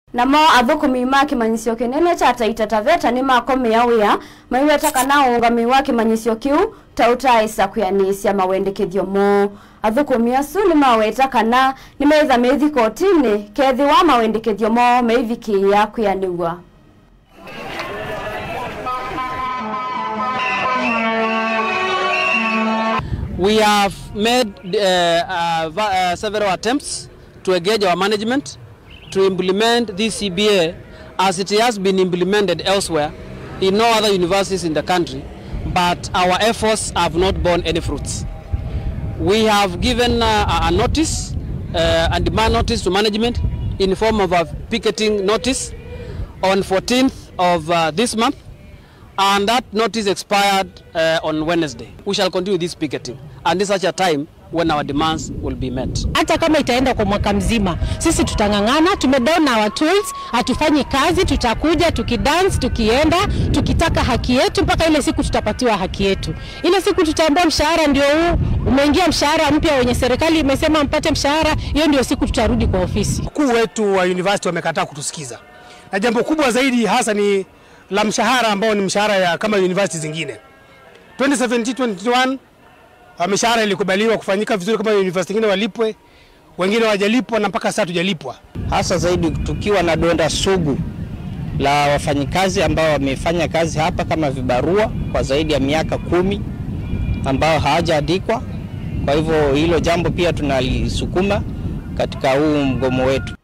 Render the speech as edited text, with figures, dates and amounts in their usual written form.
Namo athukumi ma kimanyisio kinene cha Taita Taveta ni makomea wia maiweta kana ungami wa kimanyisio kiu tautaisa kuyanisya mawendekethio mo. Athukumi asu ni maweta kana ni meitha methi kotini kethi wa mawendekethio mo meivikia kuyaniwa. We have made several attempts to engage our management to implement this CBA as it has been implemented elsewhere in no other universities in the country, but our efforts have not borne any fruits. We have given a notice, a demand notice to management in the form of a picketing notice on 14th of this month, and that notice expired on Wednesday. We shall continue this picketing and this such a time when our demands will be met. Hata kama itaenda kwa mwaka mzima, sisi tutangangana, tumedown our tools, hatufanyi kazi, tutakuja, tukidance, tukienda, tukitaka haki yetu mpaka ile siku tutapatiwa haki yetu. Ile siku tutaambia mshahara ndio huu, umeingia mshahara mpya wenye serikali imesema mpate mshahara, hiyo ndio siku tutarudi kwa ofisi. Wakuu wetu wa university wamekataa kutusikiza. Na jambo kubwa zaidi hasa ni la mshahara ambao ni mshahara ya kama university zingine. 2017-2021 mishahara ilikubaliwa kufanyika vizuri kama university nyingine walipwe, wengine hawajalipwa na mpaka sasa tujalipwa. Hasa zaidi tukiwa na donda sugu la wafanyikazi ambao wamefanya kazi hapa kama vibarua kwa zaidi ya miaka 10 ambao hawajaandikwa. Kwa hivyo hilo jambo pia tunalisukuma katika huu mgomo wetu.